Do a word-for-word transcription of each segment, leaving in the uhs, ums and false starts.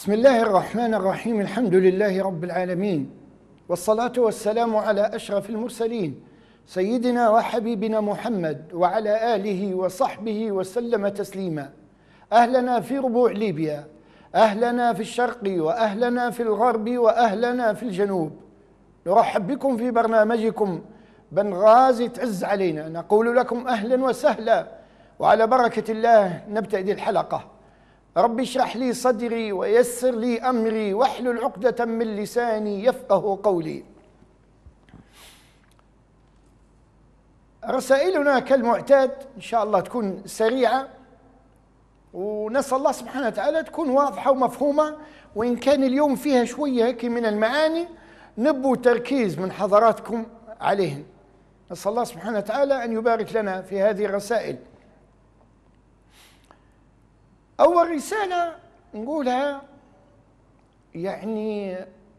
بسم الله الرحمن الرحيم. الحمد لله رب العالمين، والصلاة والسلام على أشرف المرسلين سيدنا وحبيبنا محمد وعلى آله وصحبه وسلم تسليما. أهلنا في ربوع ليبيا، أهلنا في الشرق، وأهلنا في الغرب، وأهلنا في الجنوب. نرحب بكم في برنامجكم بنغازي تعز علينا. نقول لكم أهلا وسهلا، وعلى بركة الله نبتدي الحلقة. رب اشرح لي صدري ويسر لي أمري واحلل عقدة من لساني يفقه قولي. رسائلنا كالمعتاد إن شاء الله تكون سريعة، ونسأل الله سبحانه وتعالى تكون واضحة ومفهومة، وإن كان اليوم فيها شوية هيك من المعاني نبو تركيز من حضراتكم عليهن. نسأل الله سبحانه وتعالى أن يبارك لنا في هذه الرسائل. أول رسالة نقولها يعني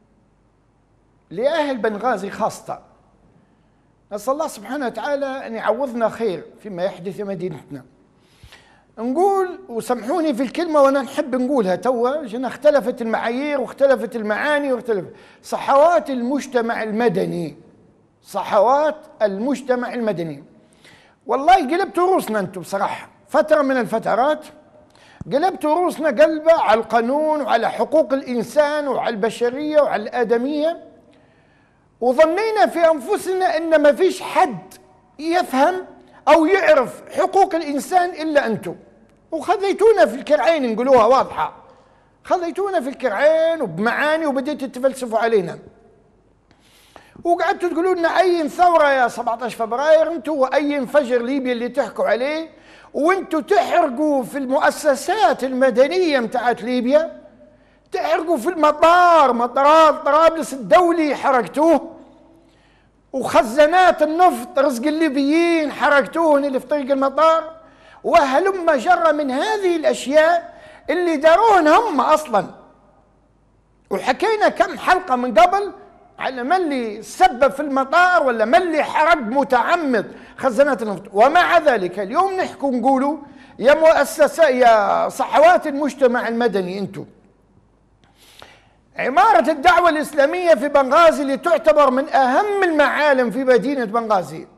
لأهل بنغازي خاصة، نسأل الله سبحانه وتعالى أن يعوضنا خير فيما يحدث في مدينتنا. نقول، وسامحوني في الكلمة وأنا نحب نقولها توا، عشان اختلفت المعايير واختلفت المعاني واختلفت صحوات المجتمع المدني. صحوات المجتمع المدني والله قلبتوا روسنا أنتم بصراحة. فترة من الفترات قلبتوا روسنا قلبة على القانون وعلى حقوق الإنسان وعلى البشرية وعلى الآدمية، وظنينا في أنفسنا أن ما فيش حد يفهم أو يعرف حقوق الإنسان إلا أنتم، وخذيتونا في الكرعين. نقولوها واضحة، خذيتونا في الكرعين وبمعاني، وبديتوا تفلسفوا علينا، وقعدتوا تقولوا لنا أي ثورة يا سبعة عشر فبراير أنتم، وأي انفجر ليبيا اللي تحكوا عليه، وانتوا تحرقوا في المؤسسات المدنية متاعت ليبيا، تحرقوا في المطار، مطارات طرابلس الدولي حرقتوه، وخزانات النفط رزق الليبيين حرقتوهن اللي في طريق المطار، وهلم جرى من هذه الأشياء اللي داروهن هم أصلا. وحكينا كم حلقة من قبل على من اللي سبب في المطار ولا من اللي حرق متعمد خزانات النفط. ومع ذلك اليوم نحكوا نقولوا يا مؤسسة يا صحوات المجتمع المدني، انتم عمارة الدعوة الإسلامية في بنغازي اللي تعتبر من أهم المعالم في مدينة بنغازي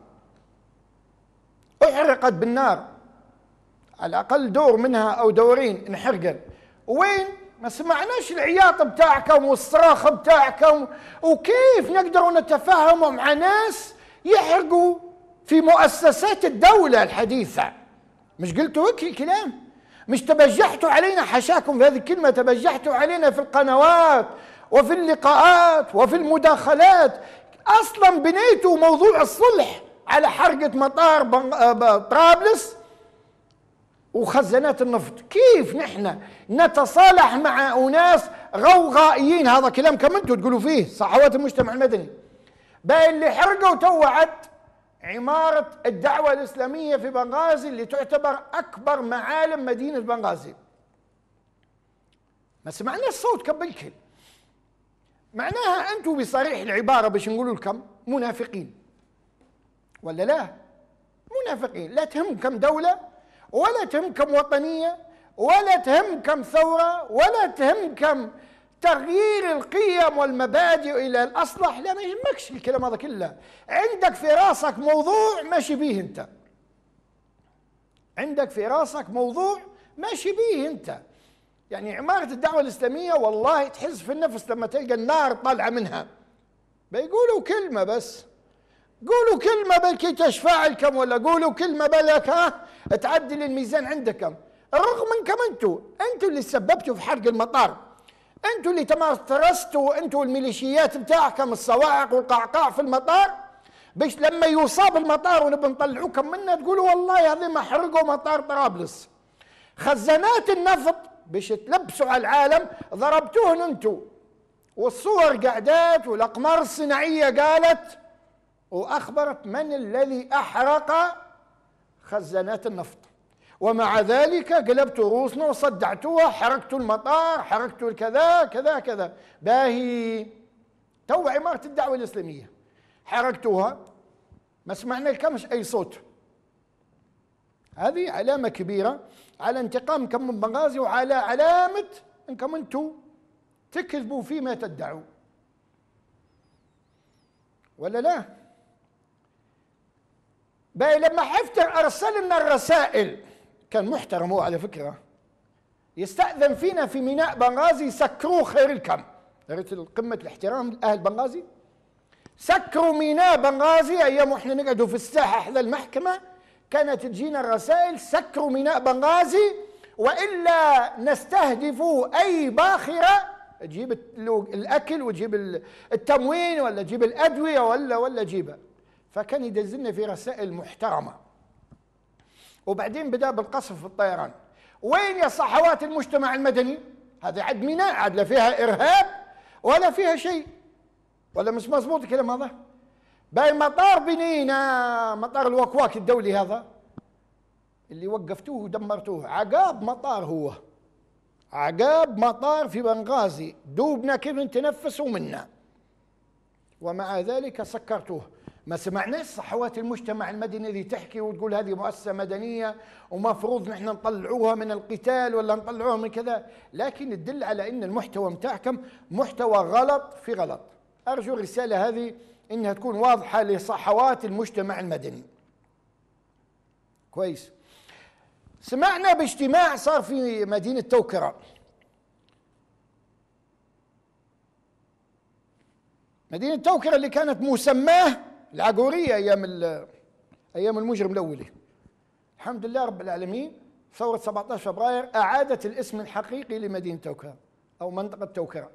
احرقت بالنار، على الأقل دور منها أو دورين انحرقن. وين؟ ما سمعناش العياط بتاعكم والصراخ بتاعكم. وكيف نقدر نتفاهم مع ناس يحرقوا في مؤسسات الدولة الحديثة؟ مش قلتوا هيك الكلام؟ مش تبجحتوا علينا؟ حشاكم في هذه الكلمة، تبجحتوا علينا في القنوات وفي اللقاءات وفي المداخلات. أصلا بنيتوا موضوع الصلح على حرقة مطار طرابلس وخزانات النفط. كيف نحن نتصالح مع أناس غوغائيين؟ هذا كلام كم انتم تقولوا فيه صحوات المجتمع المدني. باقي اللي حرقوا توعد عمارة الدعوة الإسلامية في بنغازي اللي تعتبر أكبر معالم مدينة بنغازي. ما سمعنا الصوت قبل كل معناها أنتم بصريح العبارة باش نقولوا لكم منافقين ولا لا؟ منافقين. لا تهمكم دولة، ولا تهمكم وطنية، ولا تهمكم ثورة، ولا تهمكم تغيير القيم والمبادئ إلى الأصلح. لا، ما يهمكش الكلام هذا كله. عندك في راسك موضوع ماشي بيه أنت، عندك في راسك موضوع ماشي بيه أنت. يعني عمارة الدعوة الإسلامية والله تحس في النفس لما تلقى النار طالعة منها. بيقولوا كلمة بس، قولوا كلمة بلكي تشفع لكم، ولا قولوا كلمة بلك ها تعدل الميزان عندكم. رغم منكم انتوا انتوا اللي سببتوا في حرق المطار، انتوا اللي تمارستوا انتوا الميليشيات بتاعكم الصواعق والقعقاع في المطار، باش لما يصاب المطار ونبي نطلعوكم منه تقولوا والله هذه ما حرقوا مطار طرابلس. خزانات النفط باش تلبسوا على العالم ضربتوهن انتوا، والصور قعدات والاقمار الصناعية قالت وأخبرت من الذي أحرق خزانات النفط. ومع ذلك قلبتوا روسنا وصدعتوها، حرقتوا المطار، حرقتوا الكذا كذا كذا. باهي تو عمارة الدعوة الإسلامية حرقتوها، ما سمعنا لكمش أي صوت. هذه علامة كبيرة على انتقامكم من بنغازي، وعلى علامة انكم انتم تكذبوا فيما تدعوا ولا لا؟ باي لما حفتر أرسل لنا الرسائل، كان محترم هو على فكرة، يستأذن فينا في ميناء بنغازي، سكروه خير الكم. قريت قمة الاحترام أهل بنغازي، سكروا ميناء بنغازي أيام وإحنا نقعدوا في الساحة حذا المحكمة، كانت تجينا الرسائل سكروا ميناء بنغازي وإلا نستهدف أي باخرة تجيب الأكل وتجيب التموين ولا تجيب الأدوية ولا ولا جيبها. فكان يدزلنا في رسائل محترمة. وبعدين بدأ بالقصف في الطيران. وين يا صحوات المجتمع المدني؟ هذه عد ميناء، عد لا فيها إرهاب ولا فيها شيء، ولا مش مضبوط الكلام هذا؟ باي مطار بنينا، مطار الوكواك الدولي هذا اللي وقفتوه ودمرتوه، عقاب مطار، هو عقاب مطار في بنغازي، دوبنا كيف نتنفسوا منا، ومع ذلك سكرتوه. ما سمعناش صحوات المجتمع المدني اللي تحكي وتقول هذه مؤسسة مدنية ومفروض نحن نطلعوها من القتال ولا نطلعوها من كذا، لكن تدل على ان المحتوى متاعكم محتوى غلط في غلط. ارجو الرسالة هذه انها تكون واضحة لصحوات المجتمع المدني. كويس. سمعنا باجتماع صار في مدينة توكرة، مدينة توكرة اللي كانت مسماه العقورية أيام أيام المجرم الأولي. الحمد لله رب العالمين ثورة سبعة عشر فبراير أعادت الاسم الحقيقي لمدينة توكرة أو منطقة توكرة.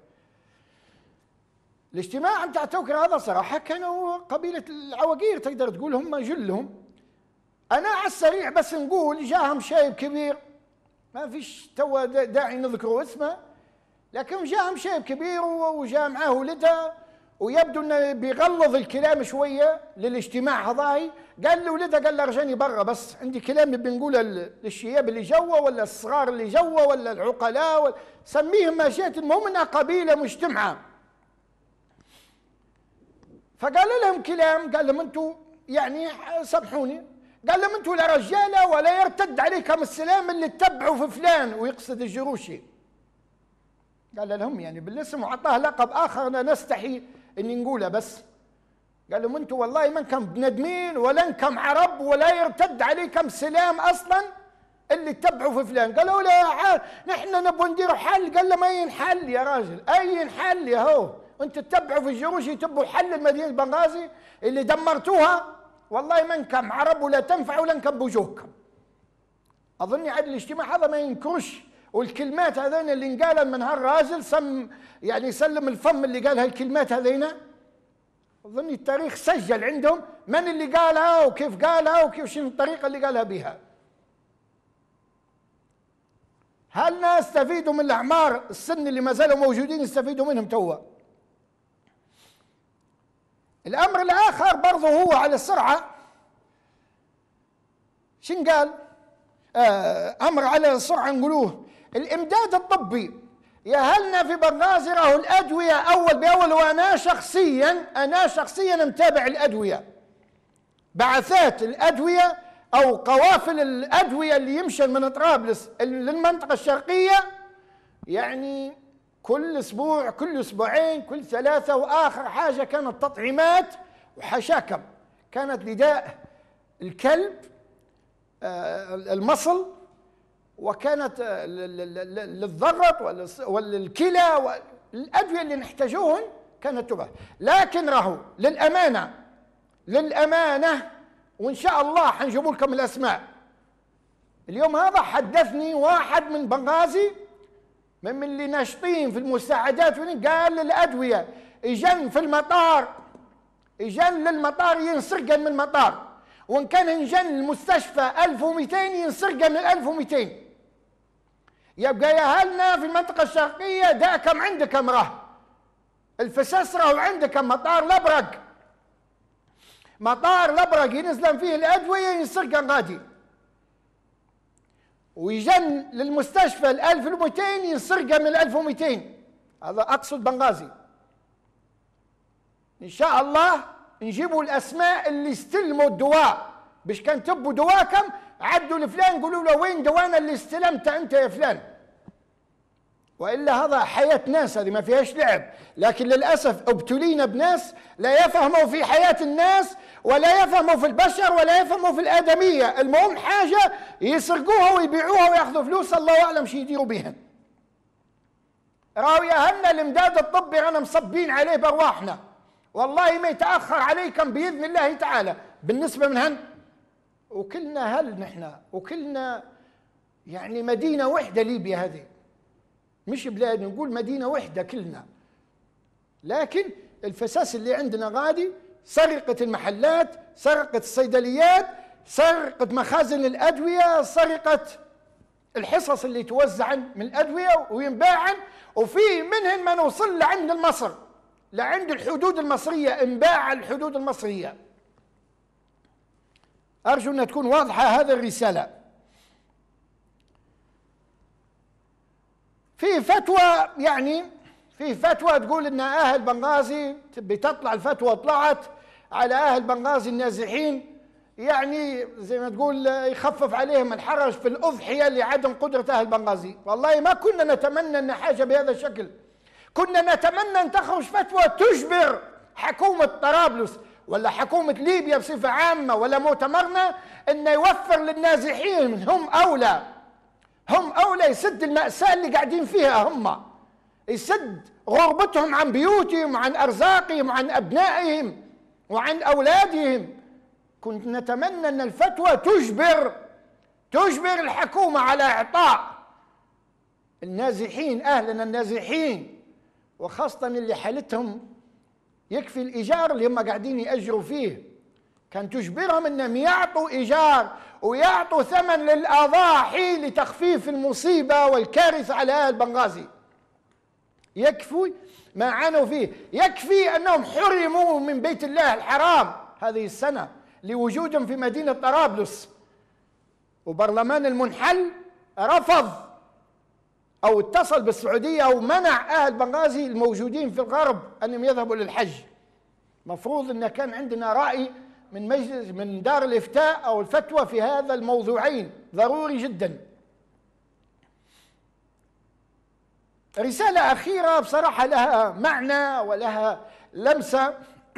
الاجتماع متاع توكرة هذا صراحة كانوا قبيلة العواقير، تقدر تقول هم جلهم. أنا على السريع بس نقول جاهم شايب كبير، ما فيش توا داعي نذكروا اسمه، لكن جاهم شايب كبير وجاء معاه ولدها، ويبدو انه بيغلظ الكلام شويه للاجتماع هذاي. قال له ولدها، قال له رجاني برا بس عندي كلام بنقوله للشياب اللي جوا ولا الصغار اللي جوا ولا العقلاء ولا سميهم ما شئت، المهم انها قبيله مجتمعه. فقال لهم كلام، قال لهم انتم يعني سامحوني، قال لهم انتم لا رجاله ولا يرتد عليكم السلام اللي تتبعوا في فلان، ويقصد الجروشي. قال لهم يعني بالاسم، وعطاه لقب اخر انا نستحي اني نقوله بس. قال لهم انتم والله ما انكم بندمين ولا انكم عرب ولا يرتد عليكم سلام اصلا اللي تتبعوا في فلان. قالوا لا نحن نبغى نديروا حل. قال له ما ينحل يا راجل، اي ينحل يا هو، انتم تتبعوا في الجروشي تبوا حل المدينه بنغازي اللي دمرتوها، والله ما انكم عرب ولا تنفع ولا انكم بوجوهكم. اظني عاد الاجتماع هذا ما ينكرش، والكلمات هذين اللي انقالن من هالراجل سم يعني سلم الفم اللي قال هالكلمات هذين، اظن التاريخ سجل عندهم من اللي قالها وكيف قالها وكيف شنو الطريقه اللي قالها بها. هل ناس استفيدوا من الاعمار السن اللي ما زالوا موجودين يستفيدوا منهم توا؟ الامر الاخر برضه هو على السرعه، شن قال؟ آه امر على السرعه نقولوه، الامداد الطبي. يا هلنا في بنغازي راهو الادويه اول باول، وانا شخصيا انا شخصيا متابع الادويه، بعثات الادويه او قوافل الادويه اللي يمشي من طرابلس للمنطقه الشرقيه، يعني كل اسبوع كل اسبوعين كل ثلاثه، واخر حاجه كانت تطعيمات وحشاكم، كانت لداء الكلب المصل، وكانت للضغط والكلى، والادويه اللي نحتاجوهن كانت تباع. لكن راهو للامانه للامانه وان شاء الله حنجيب لكم الاسماء. اليوم هذا حدثني واحد من بنغازي من اللي ناشطين في المساعدات، قال الادويه اجن في المطار، اجن للمطار ينسرقن من المطار، وان كان انجن المستشفى ألف ومئتين ينسرقن من ألف ومئتين. يبقى يا هلنا في المنطقه الشرقيه داكم عندكم راه الفساس، راهو عندكم مطار الابرق، مطار الابرق ينزلن فيه الادويه ينسرقن غادي، ويجن للمستشفى ال ألف ومئتين ينسرقن من ألف ومئتين. هذا اقصد بنغازي. ان شاء الله نجيبوا الاسماء اللي استلموا الدواء، باش كان تبوا دواكم عدوا لفلان قولوا له وين دوانا اللي استلمته انت يا فلان. وإلا هذا حياة ناس، هذه ما فيهاش لعب. لكن للأسف ابتلينا بناس لا يفهموا في حياة الناس ولا يفهموا في البشر ولا يفهموا في الآدمية. المهم حاجة يسرقوها ويبيعوها ويأخذوا فلوس الله أعلم شو يديروا بها. راهو يا هنا الإمداد الطبي رانا مصبين عليه بأرواحنا، والله ما يتأخر عليكم بإذن الله تعالى. بالنسبة من هن وكلنا هل نحن وكلنا يعني مدينة وحدة ليبيا هذه، مش بلاد، نقول مدينة وحدة كلنا. لكن الفساس اللي عندنا غادي، سرقة المحلات، سرقة الصيدليات، سرقة مخازن الأدوية، سرقة الحصص اللي توزع من الأدوية وينباعن، وفي منهن ما نوصل لعند مصر، لعند الحدود المصرية، انباع الحدود المصرية. أرجو أن تكون واضحة هذه الرسالة. في فتوى يعني في فتوى تقول ان اهل بنغازي، بتطلع الفتوى طلعت على اهل بنغازي النازحين، يعني زي ما تقول يخفف عليهم الحرج في الاضحيه لعدم قدره اهل بنغازي. والله ما كنا نتمنى ان حاجه بهذا الشكل، كنا نتمنى ان تخرج فتوى تجبر حكومه طرابلس ولا حكومه ليبيا بصفه عامه ولا مؤتمرنا ان يوفر للنازحين، هم اولى هم أولى يسد المأساة اللي قاعدين فيها، هم يسد غربتهم عن بيوتهم وعن أرزاقهم وعن أبنائهم وعن أولادهم. كنت نتمنى أن الفتوى تجبر تجبر الحكومة على إعطاء النازحين، أهلنا النازحين، وخاصة اللي حالتهم يكفي الإيجار اللي هم قاعدين يأجروا فيه، كان تجبرهم أنهم يعطوا إيجار ويعطوا ثمن للأضاحي لتخفيف المصيبة والكارثة على أهل بنغازي. يكفي ما عانوا فيه، يكفي أنهم حرموا من بيت الله الحرام هذه السنة لوجودهم في مدينة طرابلس، وبرلمان المنحل رفض أو اتصل بالسعودية أو منع أهل بنغازي الموجودين في الغرب أنهم يذهبوا للحج. مفروض أن كان عندنا رأي من مجلس من دار الإفتاء أو الفتوى في هذا الموضوعين، ضروري جدا. رسالة أخيرة بصراحة لها معنى ولها لمسة.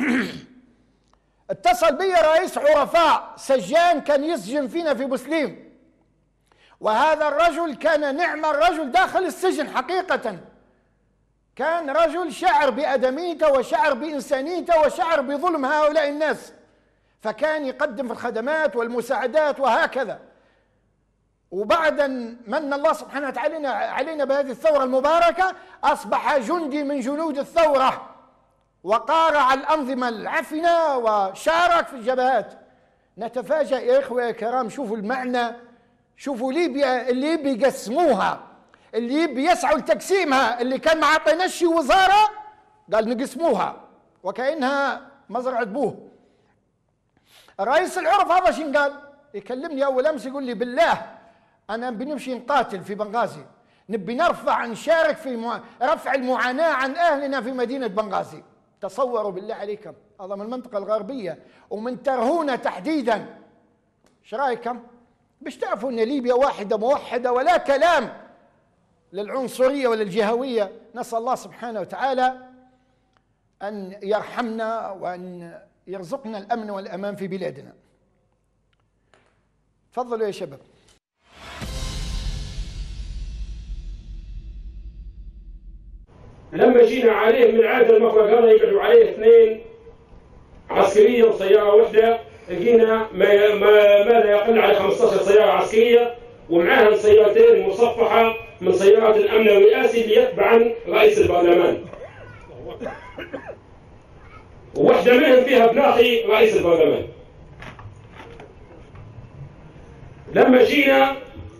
اتصل بي رئيس عرفاء سجان كان يسجن فينا في بوسليم، وهذا الرجل كان نعم الرجل داخل السجن حقيقة، كان رجل شعر بأدميته وشعر بإنسانيته وشعر بظلم هؤلاء الناس، فكان يقدم في الخدمات والمساعدات وهكذا. وبعد أن من الله سبحانه وتعالى علينا بهذه الثورة المباركة أصبح جندي من جنود الثورة وقارع الأنظمة العفنة وشارك في الجبهات. نتفاجأ يا إخوة يا كرام، شوفوا المعنى، شوفوا ليبيا اللي بيقسموها، اللي بيسعوا لتقسيمها، اللي كان ما عطيناش وزارة قال نقسموها وكأنها مزرعة بوه. رئيس العرف هذا شين قال؟ يكلمني أول أمس يقول لي بالله أنا بنمشي نقاتل في بنغازي، نبي نرفع نشارك في مع... رفع المعاناة عن أهلنا في مدينة بنغازي. تصوروا بالله عليكم، هذا من المنطقة الغربية ومن ترهونة تحديدا. ايش رايكم؟ باش تعرفوا ان ليبيا واحدة موحدة ولا كلام للعنصرية ولا الجهوية. نسأل الله سبحانه وتعالى أن يرحمنا وأن يرزقنا الأمن والأمان في بلادنا. تفضلوا يا شباب. لما جينا عليه من عادة المفرق هذا يقعدوا عليه اثنين عسكرية وسيارة واحدة، لقينا ما, ما, ما لا يقل على خمسة عشر سيارة عسكرية ومعاها سيارتين مصفحة من سيارات الأمن الرئاسي اللي يتبعن رئيس البرلمان، وواحدة منهم فيها بناخي رئيس البرلمان. لما جينا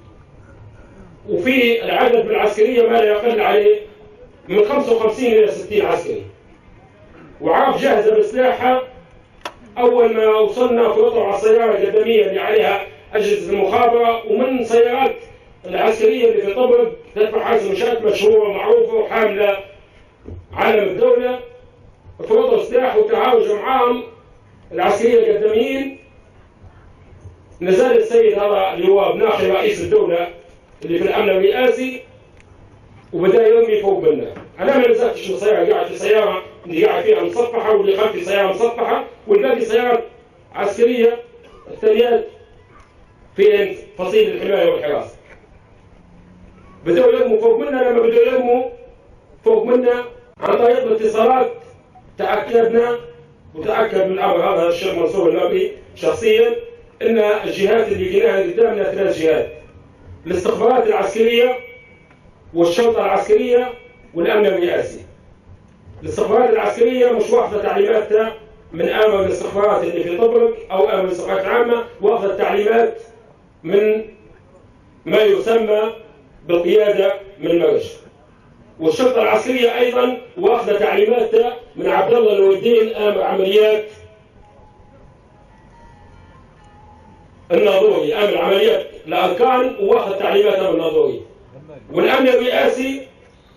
وفي العدد من العسكرية ما لا يقل عليه من خمسة وخمسين إلى ستين عسكري، وعارف جاهزة بسلاحها. أول ما وصلنا فرطوا على السيارة القدمية اللي عليها أجهزة المخابرة، ومن سيارات العسكرية اللي في طبرق تدفع حاجز مشات مشهورة معروفة وحاملة علم الدولة، فرطوا سلاح وتعاوجوا معاهم العسكرية القدميين. نزل السيد هذا اللي هو بناخي رئيس الدولة اللي في الأمن الرئاسي وبدا يرمي فوق منا. انا ما نزلتش في السياره، قاعد في سياره اللي قاعد فيها مسطحه واللي خلفي سياره مسطحه والباقي سيارات عسكريه الثانيات في فصيل الحمايه والحراسه. بدأوا يرموا فوق منا. لما بدأوا يرموا فوق منا عن طريق الاتصالات تأكدنا وتأكد من الأمر هذا الشيخ منصور المبري شخصيا أن الجهات اللي لقيناها قدامنا ثلاث جهات: الاستخبارات العسكرية والشرطة العسكرية والأمن الرئاسي. الاستخبارات العسكرية مش واخذة تعليماتها من آمر الاستخبارات اللي في طبرق أو آمر الاستخبارات العامة، واخذة تعليمات من ما يسمى بالقيادة من مرج. والشرطة العسكرية أيضا واخذة تعليماتها من عبد الله نور الدين آمر عمليات الناظوري، آمر عمليات الأركان واخذ تعليماتها من الناظوري. والأمن الرئاسي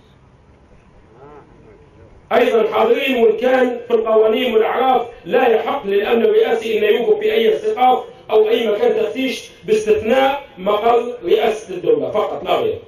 أيضا حاضرين، وإن كان في القوانين والأعراف لا يحق للأمن الرئاسي أن يوقف في أي استيقاف أو أي مكان تفتيش باستثناء مقر رئاسة الدولة فقط لا غير.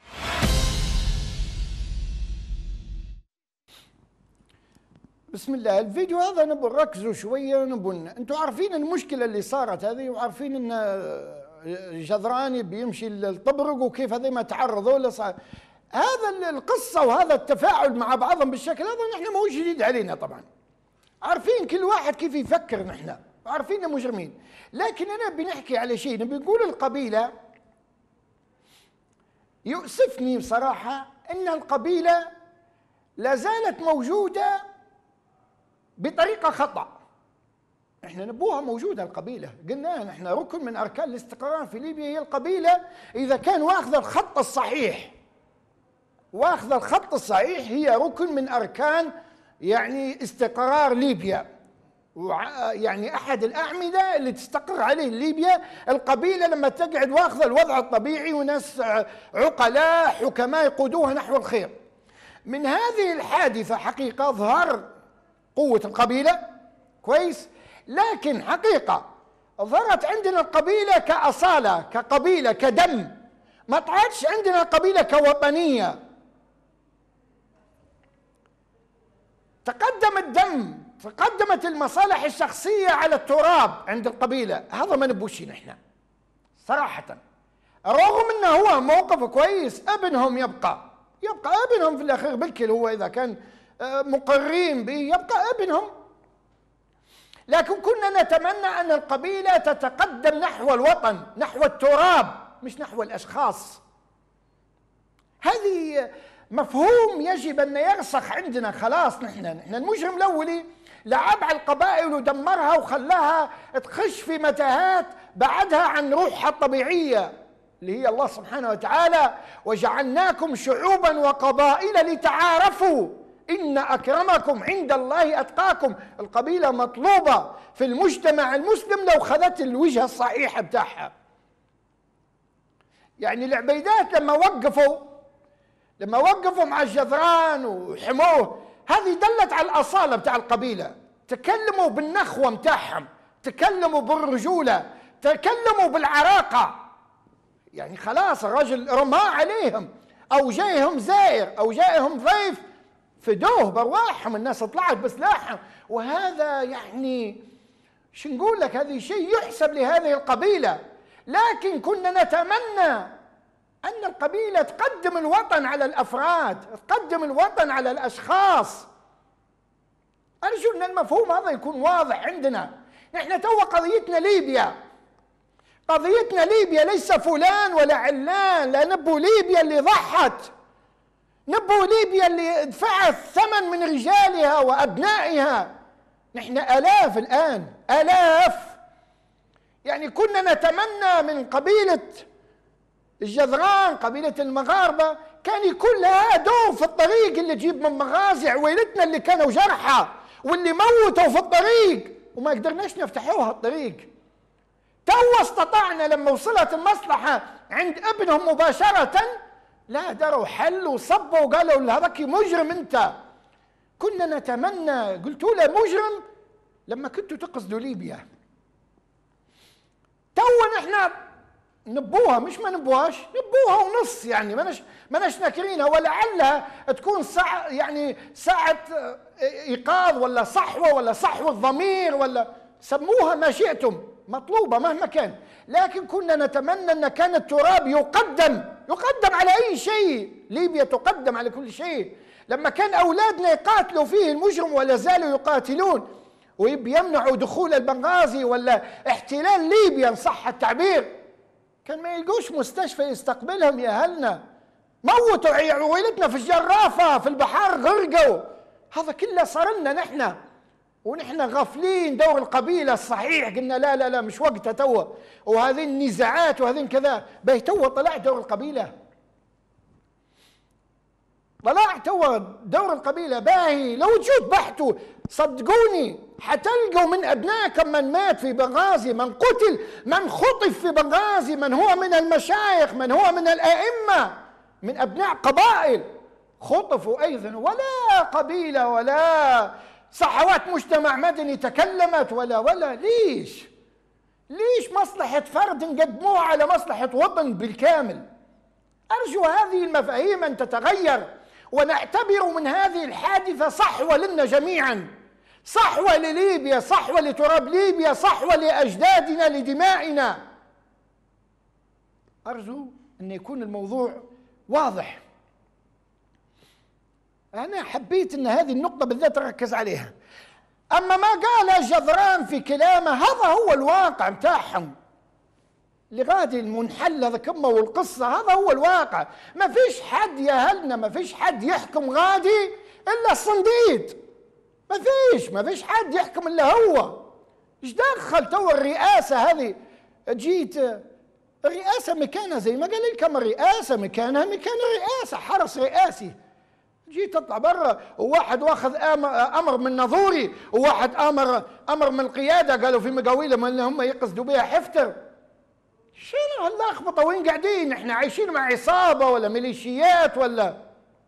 بسم الله. الفيديو هذا نبغى نركزوا شويه. نبغى انتم عارفين المشكله اللي صارت هذه، وعارفين ان جذراني بيمشي الطبرق وكيف هذي ما تعرضوا له. هذا القصه وهذا التفاعل مع بعضهم بالشكل هذا نحن مو جديد علينا طبعا. عارفين كل واحد كيف يفكر، نحن عارفين مجرمين. لكن انا بنحكي على شيء، نبي نقول القبيله. يؤسفني بصراحه ان القبيله لا زالت موجوده بطريقة خطأ. احنا نبوها موجودة القبيلة، قلنا نحن ركن من أركان الاستقرار في ليبيا هي القبيلة. إذا كان واخذ الخط الصحيح، واخذ الخط الصحيح هي ركن من أركان يعني استقرار ليبيا، يعني أحد الأعمدة اللي تستقر عليه ليبيا القبيلة لما تقعد واخذ الوضع الطبيعي وناس عقلاء حكماء يقودوها نحو الخير. من هذه الحادثة حقيقة ظهر قوة القبيلة كويس، لكن حقيقة ظهرت عندنا القبيلة كأصالة، كقبيلة، كدم. ما طلعتش عندنا القبيلة كوطنية. تقدم الدم، تقدمت المصالح الشخصية على التراب عند القبيلة. هذا ما نبوش نحن صراحة. رغم انه هو موقف كويس، ابنهم يبقى يبقى ابنهم في الاخير بالكل، هو اذا كان مقرين به يبقى ابنهم. لكن كنا نتمنى أن القبيلة تتقدم نحو الوطن، نحو التراب، مش نحو الأشخاص. هذه مفهوم يجب أن يرسخ عندنا. خلاص نحن نحن المجرم الأولي لعب على القبائل ودمرها وخلاها تخش في متاهات بعدها عن روحها الطبيعية اللي هي الله سبحانه وتعالى: وجعلناكم شعوبا وقبائل لتعارفوا إن أكرمكم عند الله أتقاكم. القبيلة مطلوبة في المجتمع المسلم لو خذت الوجهة الصحيحة بتاعها. يعني العبيدات لما وقفوا لما وقفوا مع الجذران وحموه، هذه دلت على الأصالة بتاع القبيلة. تكلموا بالنخوة بتاعهم، تكلموا بالرجولة، تكلموا بالعراقة. يعني خلاص الرجل رماه عليهم، أو جايهم زائر أو جايهم ضيف فدوه بارواحهم، الناس طلعت بسلاحهم. وهذا يعني شو نقول لك، هذا شيء يحسب لهذه القبيلة. لكن كنا نتمنى أن القبيلة تقدم الوطن على الأفراد، تقدم الوطن على الأشخاص. أرجو أن المفهوم هذا يكون واضح عندنا. نحن تو قضيتنا ليبيا، قضيتنا ليبيا، ليس فلان ولا علان. لا، نبو ليبيا اللي ضحت، نبو ليبيا اللي دفعت ثمن من رجالها وأبنائها. نحن آلاف الآن، آلاف. يعني كنا نتمنى من قبيلة الجذران، قبيلة المغاربة، كان يكون لها دور في الطريق، اللي تجيب من مغازي عويلتنا اللي كانوا جرحى واللي موتوا في الطريق وما قدرناش نفتحوها الطريق. تو استطعنا لما وصلت المصلحة عند ابنهم مباشرة، لا دروا حل وصبوا وقالوا هذاك مجرم انت. كنا نتمنى، قلتوا له مجرم لما كنتوا تقصدوا ليبيا. تو نحن نبوها، مش ما نبوهاش، نبوها ونص يعني، مناش مناش ناكرينها، ولعلها تكون ساعة يعني ساعة إيقاظ ولا صحوة ولا صحوة ضمير، ولا سموها ما شئتم، مطلوبة مهما كان. لكن كنا نتمنى أن كان التراب يقدم يقدم على أي شيء. ليبيا تقدم على كل شيء. لما كان أولادنا يقاتلوا فيه المجرم ولا زالوا يقاتلون ويمنعوا دخول البنغازي ولا احتلال ليبيا إن صح التعبير، كان ما يلقوش مستشفى يستقبلهم يا أهلنا، موتوا عويلتنا في الجرافة في البحر غرقوا. هذا كله صار لنا نحن ونحن غافلين. دور القبيلة الصحيح قلنا لا لا لا مش وقتها توا، وهذه النزاعات وهذين كذا. باهي توا طلع دور القبيلة، طلع توا دور القبيلة. باهي لو جيت بحثوا صدقوني حتلقوا من أبنائكم من مات في بنغازي، من قتل، من خطف في بنغازي، من هو من المشايخ، من هو من الأئمة، من أبناء قبائل خطفوا أيضا. ولا قبيلة ولا صحوات مجتمع مدني تكلمت ولا ولا ليش؟ ليش مصلحة فرد نقدموها على مصلحة وطن بالكامل؟ أرجو هذه المفاهيم أن تتغير، ونعتبر من هذه الحادثة صحوة لنا جميعا، صحوة لليبيا، صحوة لتراب ليبيا، صحوة لأجدادنا لدمائنا. أرجو أن يكون الموضوع واضح. أنا حبيت أن هذه النقطة بالذات أركز عليها. أما ما قال جذران في كلامه هذا هو الواقع متاعهم لغادي المنحل هذا كمه والقصة، هذا هو الواقع. ما فيش حد يا أهلنا، ما فيش حد يحكم غادي إلا الصنديد، ما فيش ما فيش حد يحكم إلا هو. إيش دخل تو الرئاسة هذه؟ جيت الرئاسة مكانها زي ما قال لكم، الرئاسة مكانها مكان الرئاسة، حرس رئاسي. جيت تطلع برا وواحد واخذ امر من نظوري وواحد امر امر من القياده، قالوا في مقاويلهم ان هم يقصدوا بها حفتر. شنو هاللخبطه؟ وين قاعدين؟ احنا عايشين مع عصابه ولا ميليشيات ولا؟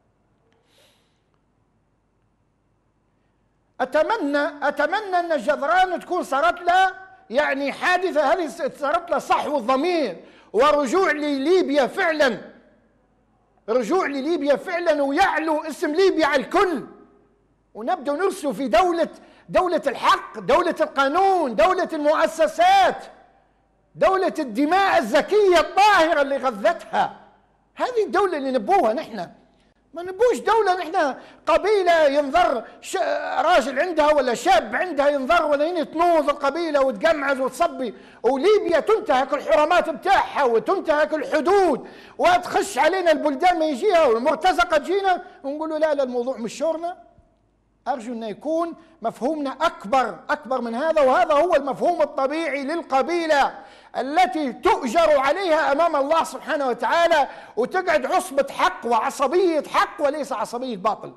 اتمنى اتمنى ان جذران تكون صارت له يعني حادثه هذه، صارت له صحو الضمير ورجوع لليبيا فعلا، رجوع لليبيا فعلا، ويعلو اسم ليبيا على الكل، ونبدأ نرسل في دولة دولة الحق، دولة القانون، دولة المؤسسات، دولة الدماء الزكية الطاهرة اللي غذتها. هذه الدولة اللي نبوها نحن. ما نبوش دولة نحن قبيلة ينظر راجل عندها ولا شاب عندها ينظر ولا هنا تنوض القبيلة وتقمعز وتصبي، وليبيا تنتهك الحرمات بتاعها وتنتهك الحدود وتخش علينا البلدان ما يجيها والمرتزقة تجينا ونقولوا لا لا الموضوع مش شورنا. أرجو أن يكون مفهومنا أكبر أكبر من هذا، وهذا هو المفهوم الطبيعي للقبيلة التي تؤجر عليها أمام الله سبحانه وتعالى، وتقعد عصبة حق وعصبية حق وليس عصبية باطل.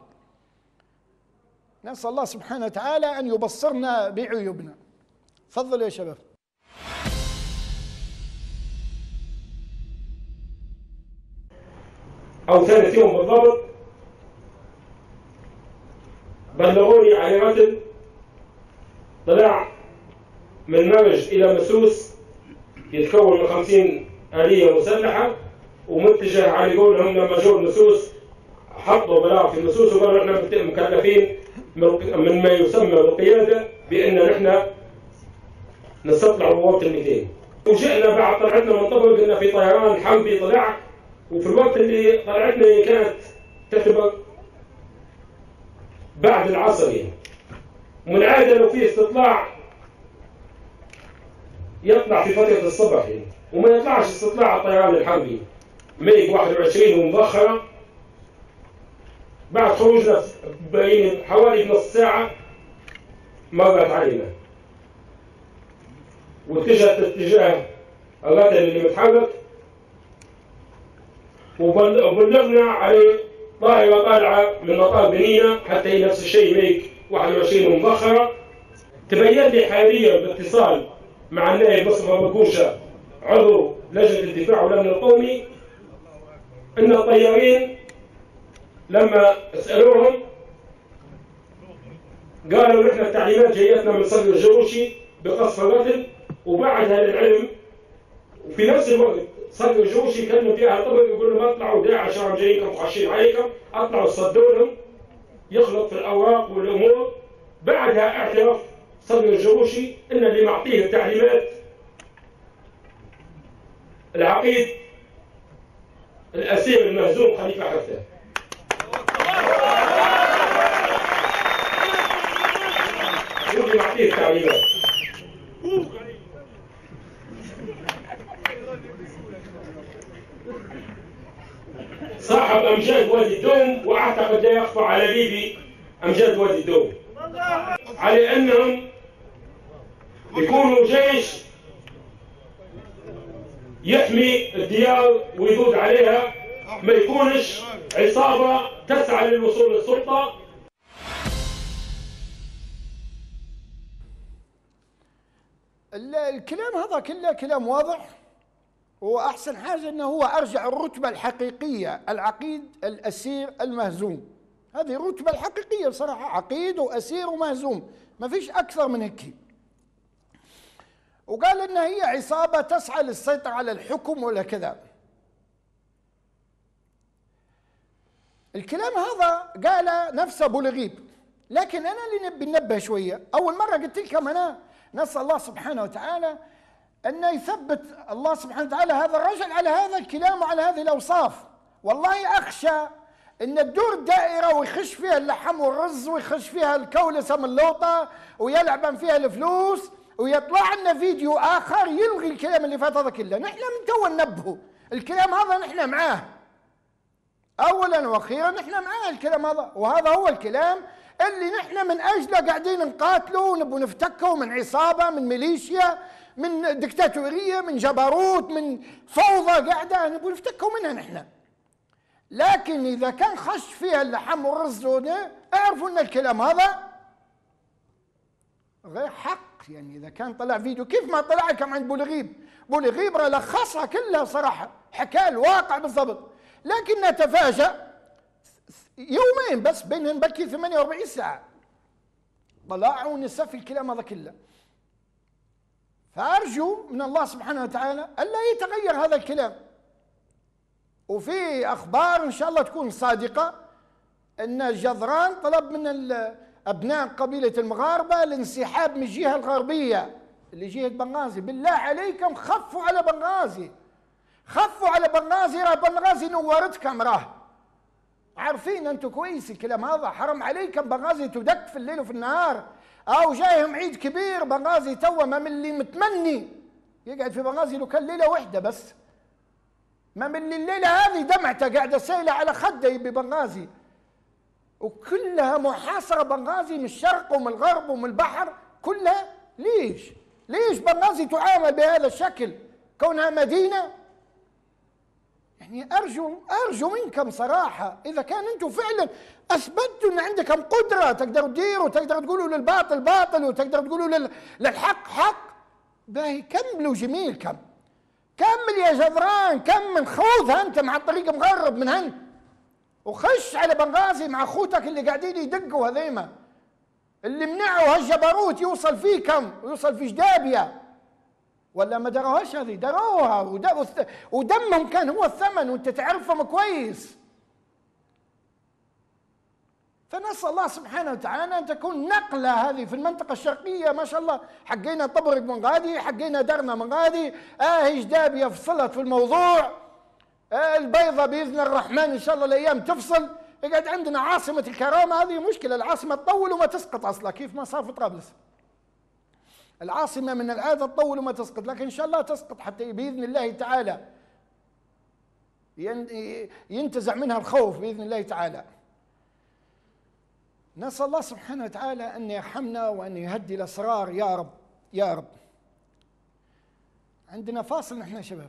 نسأل الله سبحانه وتعالى أن يبصرنا بعيوبنا. تفضلوا يا شباب. أو ثالث يوم بالضبط بلغوني على رجل طلع من مرج إلى مسوس يتكون من خمسين آلية مسلحة ومتجه على قولهم لما جو المسوس حطوا بلاغ في المسوس وقالوا احنا مكلفين من ما يسمى بالقيادة بأن نحن نستطلع بوابة الميتين. وجئنا بعد طلعتنا من طبق قلنا في طيران حمبي طلع، وفي الوقت اللي طلعتنا كانت تعتبر بعد العصر يعني. ومن عادة لو في استطلاع يطلع في فترة الصبح يعني، وما يطلعش استطلاع الطيران الحربي ميج واحد وعشرين ومبخرة. بعد خروجنا حوالي نص ساعة مرت علينا واتجهت اتجاه الرتل اللي متحرك، وبلغنا عليه طائرة طالعة من مطار بنية حتى هي نفس الشيء ميج واحد وعشرين ومبخرة. تبين لي حاليا باتصال مع النائب مصطفى بكوشة عضو لجنة الدفاع والأمن القومي أن الطيارين لما سألوهم قالوا نحن التعليمات جايتنا من صدر الجروشي بقصف الرتل، وبعدها للعلم وفي نفس الوقت صدر الجيوش يكلم فيها طبق يقول لهم اطلعوا داعش عشان جايينكم خاشين عليكم، اطلعوا صدوا يخلط في الاوراق والامور. بعدها اعترف صدر الجروشي ان اللي معطيه التعليمات العقيد الاسير المهزوم خليفه حفتة. شو اللي معطيه التعليمات؟ صاحب امجاد وادي الدوم، واعتقد لا يخفى على بيبي امجاد وادي الدوم، على انهم يكونوا جيش يحمي الديار ويذود عليها، ما يكونش عصابه تسعى للوصول للسلطه. الكلام هذا كله كلام واضح، وأحسن حاجة أنه هو أرجع الرتبة الحقيقية، العقيد الأسير المهزوم. هذه الرتبة الحقيقية بصراحة، عقيد وأسير ومهزوم، ما فيش أكثر من هيك. وقال أن هي عصابة تسعى للسيطرة على الحكم ولا كذا. الكلام هذا قال نفسه أبو لغيب، لكن أنا اللي نبي ننبه شوية. أول مرة قلت لكم أنا نسأل الله سبحانه وتعالى أن يثبت الله سبحانه وتعالى هذا الرجل على هذا الكلام وعلى هذه الأوصاف. والله أخشى أن تدور دائرة ويخش فيها اللحم والرز ويخش فيها الكولسة من اللوطة ويلعبن فيها الفلوس ويطلع لنا فيديو آخر يلغي الكلام اللي فات هذا كله. نحن من تو ننبهه الكلام هذا، نحن معاه أولا وأخيرا، نحن معاه الكلام هذا، وهذا هو الكلام اللي نحن من أجله قاعدين نقاتله ونبغى نفتكه من عصابة، من ميليشيا، من دكتاتورية، من جبروت، من فوضى قاعدة نبغى نفتكه منها نحن. لكن إذا كان خش فيها اللحم والرز اعرفوا أن الكلام هذا غير حق. يعني إذا كان طلع فيديو كيف ما طلع لكم عند بولغيب، بولغيب لخصها كلها صراحة، حكى الواقع بالضبط. لكن نتفاجأ يومين بس بينهم بكي ثمانية وأربعين ساعة طلعوا ونسف الكلام هذا كله. فأرجو من الله سبحانه وتعالى ألا يتغير هذا الكلام. وفي أخبار إن شاء الله تكون صادقة أن جذران طلب من أبناء قبيلة المغاربة الانسحاب من الجهة الغربية اللي جهة بنغازي. بالله عليكم خفوا على بنغازي، خفوا على بنغازي، راه بنغازي نورتكم، راه عارفين أنتم كويس الكلام هذا. حرام عليكم، بنغازي تدق في الليل وفي النهار، أو جايهم عيد كبير. بنغازي توا ما من اللي متمني يقعد في بنغازي لو كان ليلة واحدة بس، ما من اللي الليلة هذه دمعته قاعدة سايلة على خده ببنغازي، وكلها محاصرة بنغازي من الشرق ومن الغرب ومن البحر كلها. ليش؟ ليش بنغازي تعامل بهذا الشكل كونها مدينة؟ يعني أرجو أرجو منكم صراحة، إذا كان أنتم فعلا أثبتوا أن عندكم قدرة تقدروا تديروا، تقدروا تقولوا للباطل باطل وتقدروا تقولوا للحق حق، باهي كملوا جميلكم، كمل يا جذران، كمل، خوضها أنت مع الطريق مغرب من هن، وخش على بنغازي مع أخوتك اللي قاعدين يدقوا هذيما، اللي منعوا هالجبروت يوصل فيكم ويوصل في جدابية. ولا ما دروهاش؟ هذه دروها، ودمهم كان هو الثمن وانت تعرفهم كويس. فنسأل الله سبحانه وتعالى أن تكون نقلة هذه في المنطقة الشرقية. ما شاء الله حقينا طبرق من غادي، حقينا درنا من غادي، آه جدابية فصلت في الموضوع، آه البيضة بإذن الرحمن إن شاء الله الأيام تفصل. يقعد عندنا عاصمة الكرامة، هذه مشكلة، العاصمة تطول وما تسقط أصلا، كيف ما صار في طرابلس. العاصمة من العادة تطول وما تسقط، لكن إن شاء الله تسقط حتى بإذن الله تعالى ينتزع منها الخوف بإذن الله تعالى. نسأل الله سبحانه وتعالى أن يرحمنا وأن يهدي الأسرار يا رب يا رب. عندنا فاصل نحن شباب.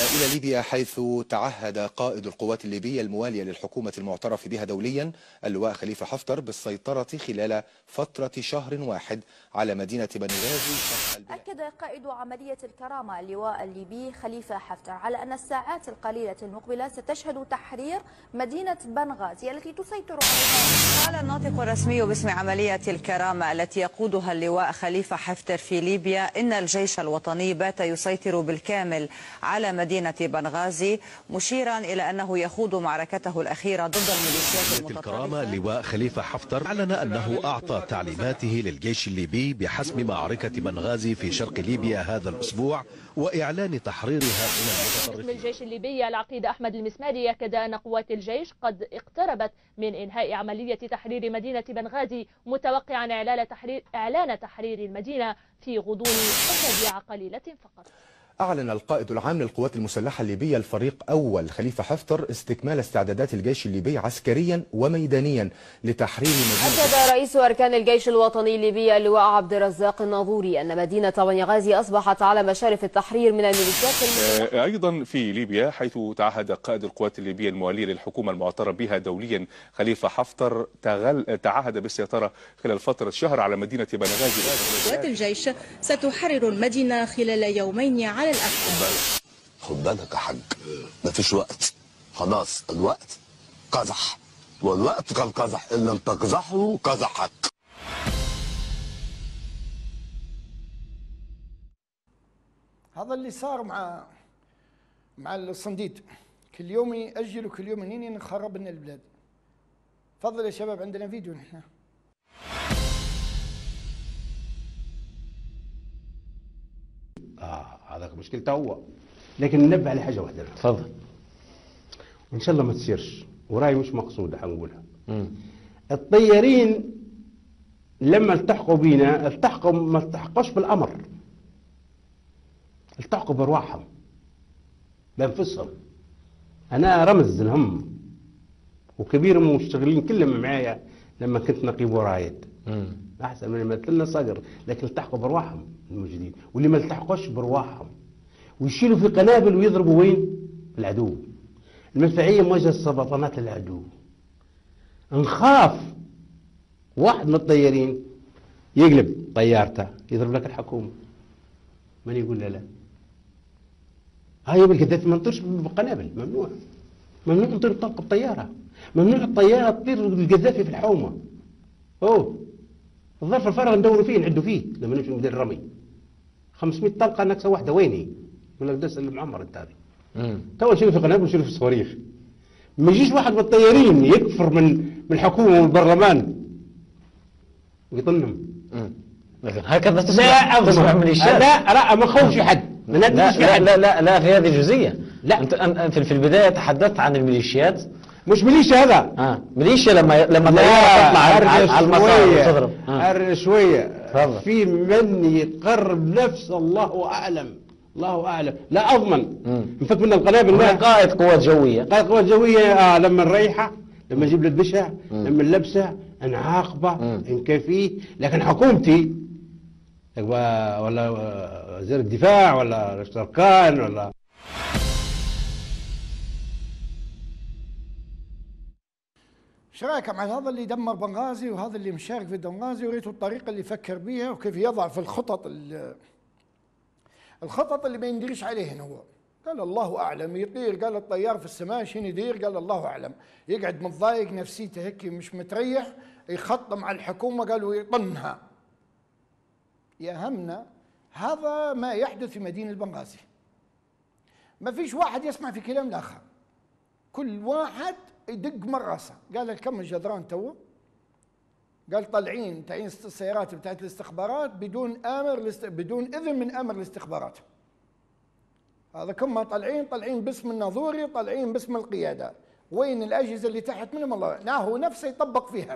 وإلى ليبيا، حيث تعهد قائد القوات الليبية الموالية للحكومة المعترف بها دوليا اللواء خليفة حفتر بالسيطرة خلال فترة شهر واحد على مدينة بنغازي. أكد قائد عملية الكرامة اللواء الليبي خليفة حفتر على أن الساعات القليلة المقبلة ستشهد تحرير مدينة بنغازي التي تسيطر عليها. قال الناطق الرسمي باسم عملية الكرامة التي يقودها اللواء خليفة حفتر في ليبيا إن الجيش الوطني بات يسيطر بالكامل على مدينة بنغازي، مشيرا إلى أنه يخوض معركته الأخيرة ضد الميليشيات المتطرفة. الكرامة اللواء خليفة حفتر أعلن أنه أعطى تعليماته للجيش الليبي بحسم معركة بنغازي في شرق ليبيا هذا الأسبوع وإعلان تحريرها من المتطرفين. الجيش الليبي العقيد أحمد المسماري أكد أن قوات الجيش قد اقتربت من إنهاء عملية تحرير مدينة بنغازي، متوقعا إعلان تحرير, إعلان تحرير المدينة في غضون أسابيع قليلة فقط. أعلن القائد العام للقوات المسلحة الليبية الفريق أول خليفة حفتر استكمال استعدادات الجيش الليبي عسكريا وميدانيا لتحرير مدينة. أكد رئيس أركان الجيش الوطني الليبي اللواء عبد الرزاق الناظوري أن مدينة بنغازي أصبحت على مشارف التحرير من الميليشيات. أيضا في ليبيا، حيث تعهد قائد القوات الليبية الموالية للحكومة المعترف بها دوليا خليفة حفتر تغل... تعهد بالسيطرة خلال فترة شهر على مدينة بنغازي. قوات الجيش ستحرر المدينة خلال يومين على الأكثر. خد بالك يا حاج، مفيش وقت، خلاص الوقت قزح، والوقت كان قزح، إن لم تقزحه قزحك. هذا اللي صار مع مع الصنديد، كل يوم يأجل وكل يوم ينين نخرب لنا البلاد. تفضل يا شباب، عندنا فيديو نحن. اه هذاك مشكلته هو، لكن ننبه على حاجه واحده. تفضل. وان شاء الله ما تصيرش، وراي مش مقصوده حنقولها. الطيارين لما التحقوا بينا التحقوا ما التحقوش بالامر، التحقوا برواحهم بانفسهم. انا رمز لهم وكبير مشتغلين كلهم معايا لما كنت نقيب ورايد، احسن من يمثلنا صقر، لكن التحقوا برواحهم الموجودين، واللي ما التحقوش برواحهم ويشيلوا في قنابل ويضربوا وين؟ العدو. المدفعيه موجهه السرطانات للعدو. نخاف واحد من الطيارين يقلب طيارته يضرب لك الحكومه، من يقول لا لا؟ هاي بالقذافي ما نطيرش بقنابل، ممنوع، ممنوع نطير طلقه بطياره، ممنوع الطياره تطير بالقذافي في الحومه. اوه الظرف الفارغ ندوروا فيه نعدوا فيه لما نمشي ندير الرمي. خمسمية طلقه نكسه واحده ويني؟ يقول لك دس المعمر انت هذه. تو نشيلوا في قنابل ونشيلوا في صواريخ. ما يجيش واحد من الطيارين يكفر من من الحكومه والبرلمان ويطنهم. لكن هكذا تسمع تسمع ميليشيات. لا لا ما نخوفش حد. لا لا, لا لا لا في هذه الجزئيه. لا انت في البدايه تحدثت عن الميليشيات. مش ميليشيا هذا. اه ميليشيا لما لما طياره تطلع على المسار وتضرب. ارجع شويه. في من يقرب نفسه الله اعلم، الله اعلم، لا اضمن. نفك من القنابل. لا قائد قوات جويه. قائد قوات جويه آه لما نريحه، لما نجيب له الدشع، لما نلبسه، نعاقبه، نكفيه، لكن حكومتي ولا وزير الدفاع ولا رئيس الاركان ولا. ايش رايك مع هذا اللي دمر بنغازي وهذا اللي مشارك في بنغازي، وريته الطريقه اللي يفكر بها وكيف يضع في الخطط الخطط اللي ما يندريش عليهن هو. قال الله اعلم، يطير قال الطيار في السماء شين يدير قال الله اعلم، يقعد متضايق نفسيته هيك مش متريح، يخطم على الحكومه قالوا يطنها. يهمنا هذا ما يحدث في مدينه بنغازي. ما فيش واحد يسمع في كلام الاخر، كل واحد يدق من راسه. قال لك كم الجدران تو؟ قال طالعين تعيين السيارات بتاعت الاستخبارات بدون امر لست... بدون اذن من امر الاستخبارات. هذا كم طالعين طالعين باسم الناظوري، طالعين باسم القياده. وين الاجهزه اللي تحت منهم؟ الله لا هو نفسه يطبق فيها.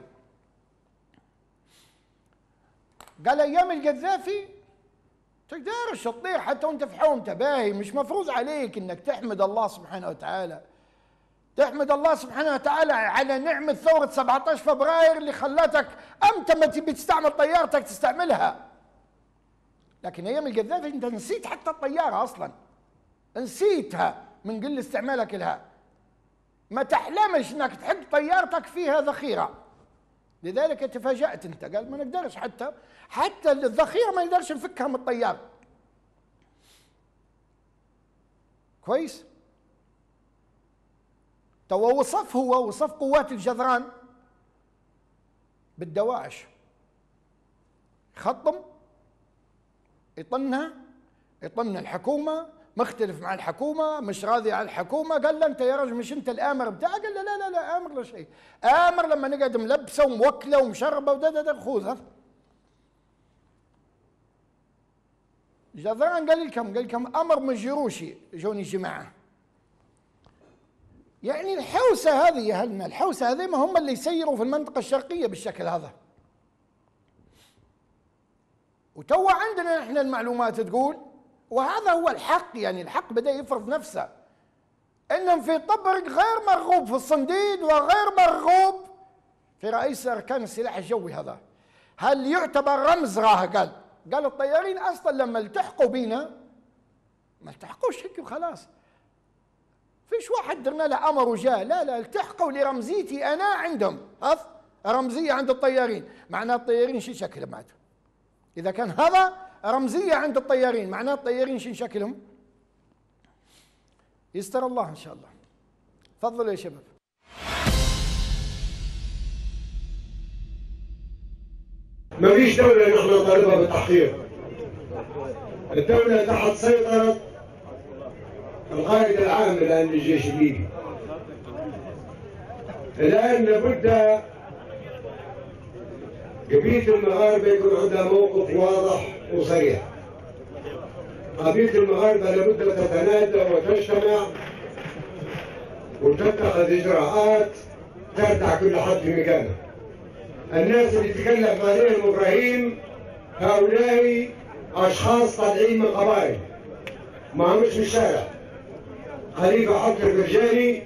قال ايام القذافي تقدرش تطير حتى وانت في حومته باهي، مش مفروض عليك انك تحمد الله سبحانه وتعالى. تحمد الله سبحانه وتعالى على نعمة ثورة سبعة عشر فبراير اللي خلتك أمتى ما تبي تستعمل طيارتك تستعملها. لكن أيام القذافي أنت نسيت حتى الطيارة أصلا، نسيتها. من قل استعمالك لها. ما تحلمش انك تحط طيارتك فيها ذخيره، لذلك تفاجأت انت. قال ما نقدرش حتى حتى الذخيره ما نقدرش نفكها من الطيار. كويس. تو وصف هو وصف قوات الجذران بالدواعش، يخطم، يطنها، يطن الحكومه، مختلف مع الحكومه، مش راضي على الحكومه. قال له انت يا رجل مش انت الامر بتاعك؟ قال له لا لا لا امر لا شيء، امر لما نقعد ملبسه وموكله ومشربه ودا خذها. جذران قال لكم قال لكم امر من جيروشي جوني جماعه. يعني الحوسه هذه يا اهلنا، الحوسه هذه ما هم اللي يسيروا في المنطقه الشرقيه بالشكل هذا. وتوا عندنا احنا المعلومات تقول، وهذا هو الحق، يعني الحق بدأ يفرض نفسه، انهم في طبرق غير مرغوب في الصنديد وغير مرغوب في رئيس اركان السلاح الجوي. هذا هل يعتبر رمز؟ راه قال قال الطيارين اصلا لما التحقوا بينا ما التحقوش هيك وخلاص، فيش واحد درنا له امر وجاء، لا لا التحقوا لرمزيتي انا عندهم. أف رمزيه عند الطيارين، معناه الطيارين شو شكلهم معناته؟ اذا كان هذا رمزيه عند الطيارين معناه الطيارين شو شكلهم؟ يستر الله ان شاء الله. تفضلوا يا شباب. ما فيش دولة نحن نطالبها بالتحقيق. الدولة تحت سيطرة القائد العام الآن للجيش الليبي. الآن لابد قبيلة المغاربة يكون عندها موقف واضح وصريح. قبيلة المغاربة لابد تتنادى وتجتمع وتتخذ إجراءات تردع كل حد في مكانه. الناس اللي تكلم عليهم إبراهيم هؤلاء أشخاص طالعين من قبائل، ما مش من الشارع. خليفة حفتر البرجاني،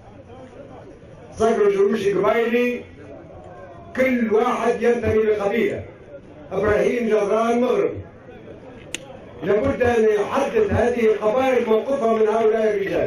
صقر جروشي قبائلي، كل واحد ينتمي لقبيلة. إبراهيم جذران مغربي. لابد أن يحدد هذه القبائل موقفها من هؤلاء الرجال.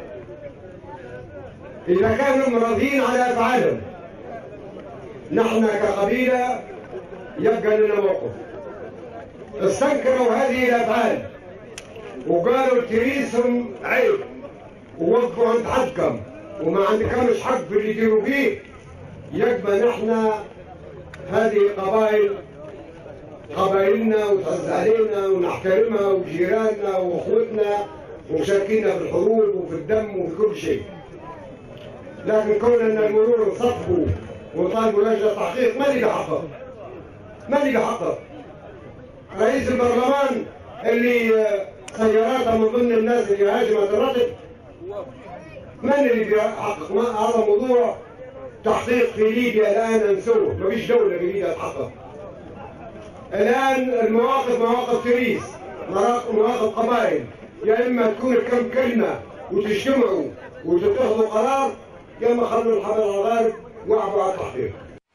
إذا كانوا راضين على أفعالهم، نحن كقبيلة يبقى لنا موقف. استنكروا هذه الأفعال وقالوا تريسهم عيب ووقفوا عند حدكم وما عندكمش حق في اللي يديروا فيه، يبقى نحن هذه القبائل قبائلنا وتعز علينا ونحترمها وجيراننا واخوتنا ومشاركينا في الحروب وفي الدم وفي كل شيء. لكن كون ان المرور انصفوا وطالبوا لجنه تحقيق ما لي حقه. ما لي حقه. رئيس البرلمان اللي سياراته من ضمن الناس اللي هاجمت الرطب من اللي بيحقق؟ هذا موضوع تحقيق في ليبيا الان نسوه، ما فيش دوله في ليبيا تحقق. الان المواقف مواقف تريس، مواقف قبائل، يا اما تكون كم كلمه وتجتمعوا وتتخذوا قرار، يا اما خلوا الحبل على الغارب وقعوا على التحقيق.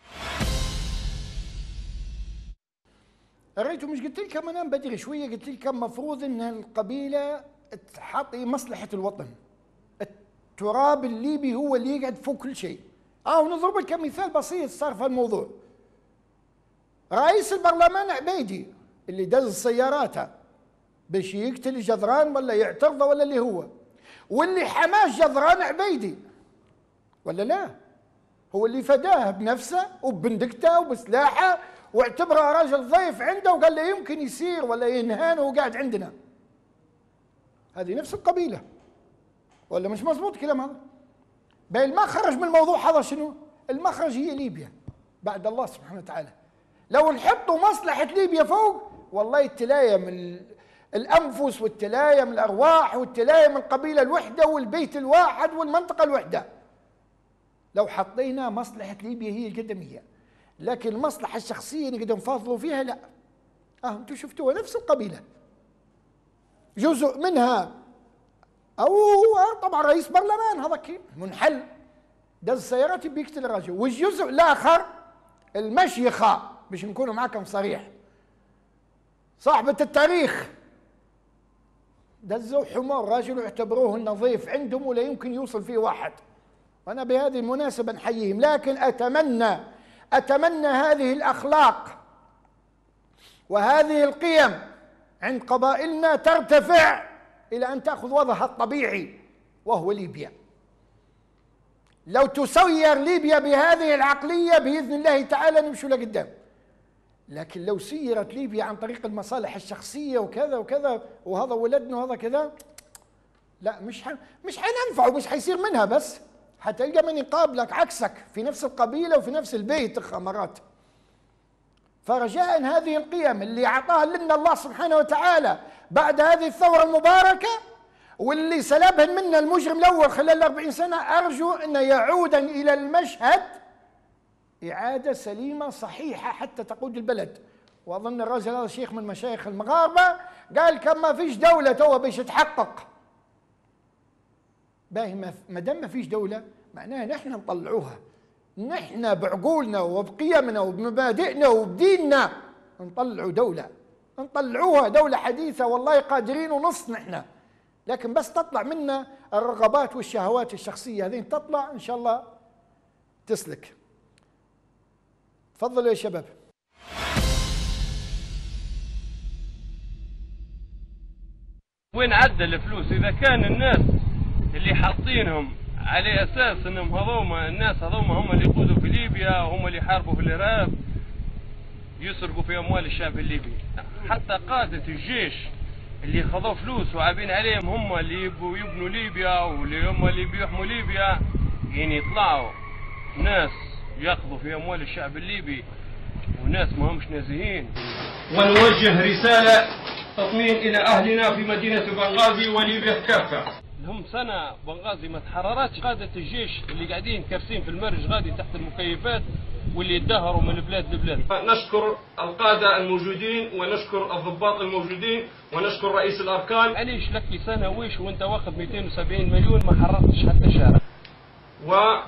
ريتوا مش قلت لكم انا بدري شويه، قلت لكم مفروض ان القبيله تحطي مصلحه الوطن. التراب الليبي هو اللي يقعد فوق كل شيء. اه ونضرب لكم مثال بسيط صار في الموضوع. رئيس البرلمان عبيدي اللي دز سياراته باش يقتل جذران ولا يعترضه ولا اللي هو، واللي حماه جذران عبيدي ولا لا؟ هو اللي فداه بنفسه وببندقته وبسلاحه واعتبره راجل ضيف عنده وقال له يمكن يسير ولا ينهان وهو قاعد عندنا. هذه نفس القبيله ولا مش مضبوط كلام هذا؟ بين المخرج من الموضوع هذا شنو؟ المخرج هي ليبيا بعد الله سبحانه وتعالى. لو نحطوا مصلحة ليبيا فوق والله التلايم الأنفس والتلايم الأرواح والتلايم القبيلة الوحدة والبيت الواحد والمنطقة الوحدة. لو حطينا مصلحة ليبيا هي القدمية، لكن المصلحة الشخصية نقدر نفاضلوا فيها لا. اه انتم شفتوها نفس القبيلة جزء منها، او طبعا رئيس برلمان هذا كيف منحل دز سيارات بيقتل الرجل، والجزء الآخر المشيخة باش نكونوا معكم صريح، صاحبة التاريخ دزوا حمار راجل واعتبروه النظيف عندهم ولا يمكن يوصل فيه واحد. وأنا بهذه المناسبة نحييهم، لكن أتمنى أتمنى هذه الأخلاق وهذه القيم عند قبائلنا ترتفع إلى أن تأخذ وضعها الطبيعي وهو ليبيا. لو تسير ليبيا بهذه العقلية بإذن الله تعالى نمشي لقدام. لكن لو سيرت ليبيا عن طريق المصالح الشخصية وكذا وكذا وهذا ولدنا وهذا كذا، لا مش ح... مش حننفع ومش حيصير منها، بس حتلقى من يقابلك عكسك في نفس القبيلة وفي نفس البيت الخمرات. فرجاء هذه القيم اللي أعطاها لنا الله سبحانه وتعالى بعد هذه الثورة المباركة واللي سلبهن منا المجرم الأول خلال أربعين سنة، أرجو أن يعودا إلى المشهد إعادة سليمة صحيحة حتى تقود البلد. وأظن الراجل هذا شيخ من مشايخ المغاربة قال كم ما فيش دولة توا باش تحقق. باهي ما دام ما فيش دولة معناها نحن نطلعوها، نحن بعقولنا وبقيمنا وبمبادئنا وبديننا نطلعوا دولة، نطلعوها دولة حديثة والله قادرين ونص نحن. لكن بس تطلع منا الرغبات والشهوات الشخصية هذين تطلع إن شاء الله تسلك. تفضلوا يا شباب. وين عدى الفلوس؟ إذا كان الناس اللي حاطينهم على أساس أنهم هذوما الناس هذوما هم اللي يقودوا في ليبيا وهم اللي يحاربوا في الإرهاب يسرقوا في أموال الشعب الليبي، حتى قادة الجيش اللي خذوا فلوس وعابين عليهم هم اللي يبوا يبنوا ليبيا واللي هم اللي بيحموا ليبيا، يعني يطلعوا ناس ياخذوا في أموال الشعب الليبي وناس ما همش نازهين. ونوجه رسالة تطمين إلى أهلنا في مدينة بنغازي وليبيا كافة. لهم سنة بنغازي ما تحررتش، قادة الجيش اللي قاعدين كارسين في المرج غادي تحت المكيفات واللي يدهروا من البلاد لبلاد. نشكر القادة الموجودين ونشكر الضباط الموجودين ونشكر رئيس الأركان. عليش لك سنة ويش وانت واخذ مئتين وسبعين مليون ما حررتش حتى شارع. و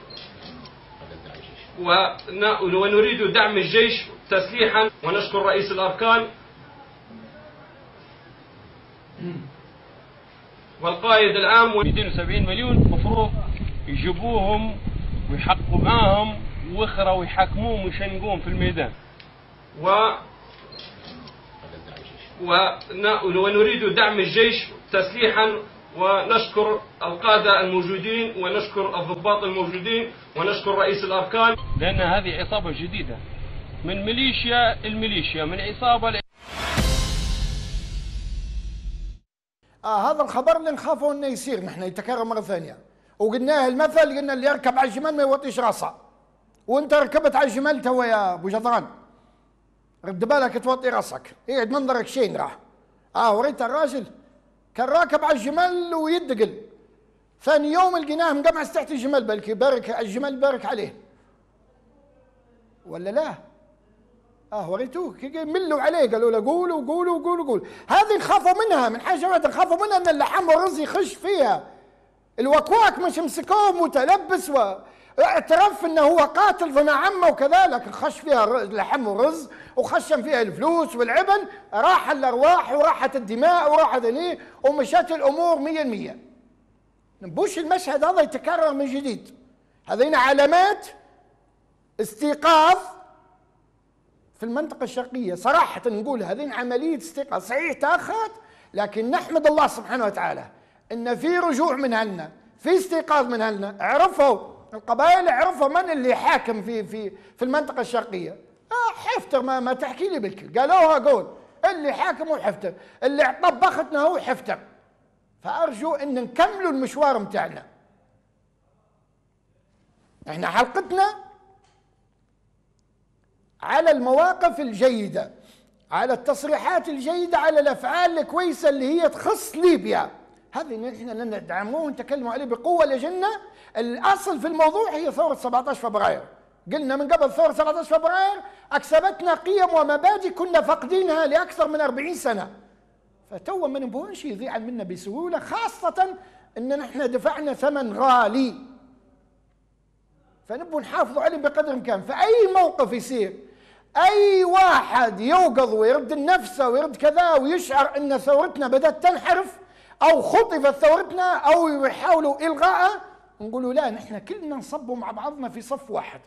ونريد دعم الجيش تسليحا ونشكر رئيس الأركان والقائد العام. مئتين وسبعين مليون مفروض يجيبوهم ويحققوا معاهم واخرى ويحاكموهم ويشنقوهم في الميدان. و ونريد دعم الجيش تسليحا ونشكر القادة الموجودين ونشكر الضباط الموجودين ونشكر رئيس الأركان. لأن هذه عصابة جديدة من ميليشيا الميليشيا من عصابة ل... آه هذا الخبر اللي نخافه انه يصير نحن يتكرر مرة ثانية، وقلناه المثل قلنا اللي يركب على الجمال ما يوطيش راسه، وانت ركبت على الجمال توا يا ابو جدران رد بالك توطي راسك، يقعد منظرك شين راح. اه وريت الراجل كان راكب على الجمل ويدقل، ثاني يوم لقيناه مقمعس تحت الجمل، بلكي بارك الجمل بارك عليه ولا لا؟ اه وريتوه ملوا عليه قالوا له قولوا قولوا قولوا قولوا. هذه نخافوا منها من حاجه واحده، نخافوا منها ان اللحم والرز يخش فيها. الوكواك مش مسكوه متلبس واعترف انه هو قاتل ظن عمه وكذلك، خش فيها اللحم والرز وخشم فيها الفلوس والعبن، راح الارواح وراحت الدماء وراحت هني ومشت الامور مية المية. نبوش المشهد هذا يتكرر من جديد. هذين علامات استيقاظ في المنطقة الشرقية، صراحة نقول هذين عملية استيقاظ، صحيح تأخرت لكن نحمد الله سبحانه وتعالى إن في رجوع من هلنا، في استيقاظ من هلنا، عرفوا القبائل عرفوا من اللي حاكم في في في المنطقة الشرقية. آه حفتر ما ما تحكي لي بالكل، قالوها قول اللي حاكم هو حفتر، اللي طبختنا هو حفتر. فأرجو إن نكملوا المشوار متاعنا. احنا حلقتنا على المواقف الجيدة، على التصريحات الجيدة، على الأفعال الكويسة اللي هي تخص ليبيا. هذه نحن لن ندعموه ونتكلموا عليه بقوة لجنة. الأصل في الموضوع هي ثورة سبعة عشر فبراير. قلنا من قبل ثورة سبعة عشر فبراير أكسبتنا قيم ومبادئ كنا فاقدينها لأكثر من أربعين سنة. فتوا ما نبغونش يضيع منا بسهولة، خاصة أن نحن دفعنا ثمن غالي. فنبغوا نحافظوا عليه بقدر الإمكان. فأي موقف يصير أي واحد يوقظ ويرد النفس ويرد كذا ويشعر أن ثورتنا بدأت تنحرف أو خطفت ثورتنا أو يحاولوا إلغائها، نقولوا لا، نحن كلنا نصبوا مع بعضنا في صف واحد.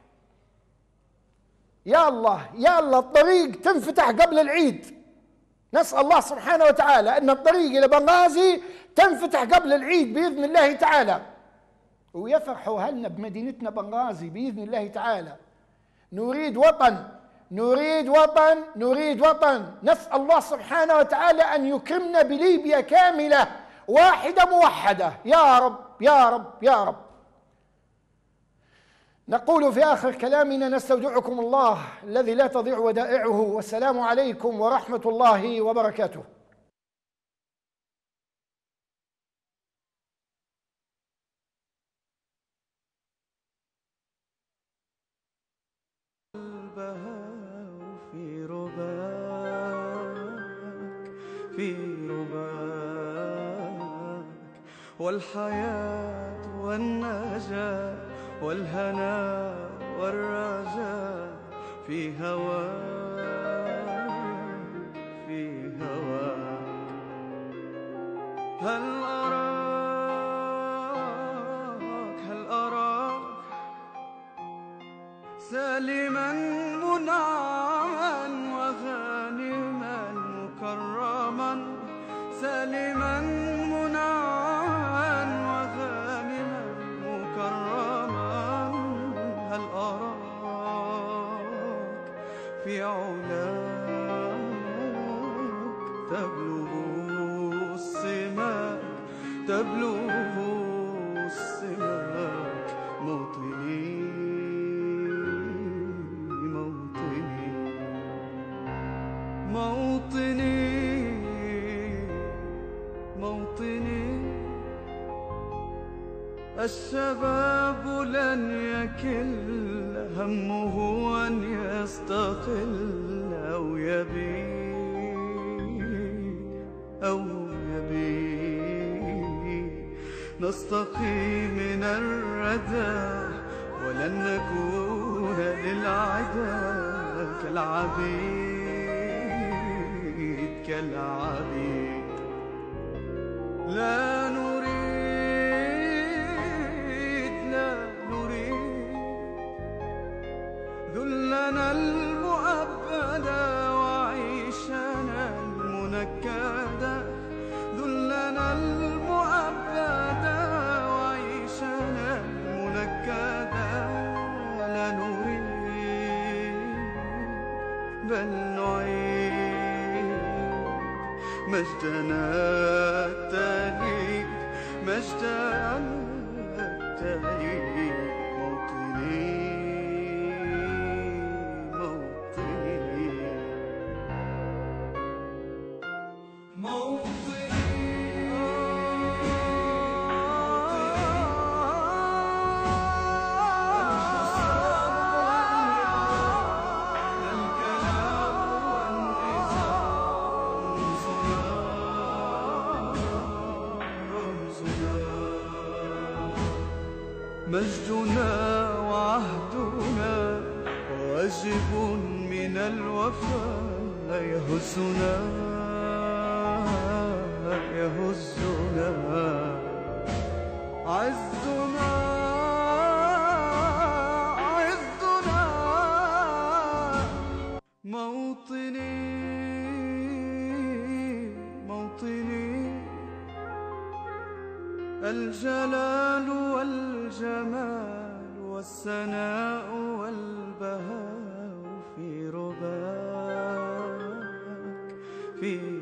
يا الله يا الله الطريق تنفتح قبل العيد، نسأل الله سبحانه وتعالى أن الطريق إلى بنغازي تنفتح قبل العيد بإذن الله تعالى، ويفرحوا أهلنا بمدينتنا بنغازي بإذن الله تعالى. نريد وطن نريد وطن نريد وطن نسأل الله سبحانه وتعالى أن يكرمنا بليبيا كاملة واحدة موحدة يا رب يا رب يا رب. نقول في آخر كلامنا: نستودعكم الله الذي لا تضيع ودائعه، والسلام عليكم ورحمة الله وبركاته. في رباك في رباك والحياة والنجاة والهنا والرجاء في هواك في هواك. هل أراك هل أراك سالما منعما وغانما مكرما، سالما منعما وغانما مكرما. هل أراك في علاك تبلغ السماك تبلغ السماك. موطني موطني موطني الشباب لن يكل همه أن يستقل أو يبيد أو يبيد. نستقي من الردى ولن نكون للعدا كالعبيد كالعبيد. لا نريد لا نريد ذلنا المؤبدا وعيشنا المنكدا، ذلنا المؤبدا وعيشنا المنكدا. لا نريد بل نعيد مجدنا التالي مجدنا التالي. موطني موطني مجدنا وعهدنا واجب من الوفاء يهزنا يهزنا. عزنا عزنا موطني موطني الجلال والجمال والسناء والبهاء في رباك في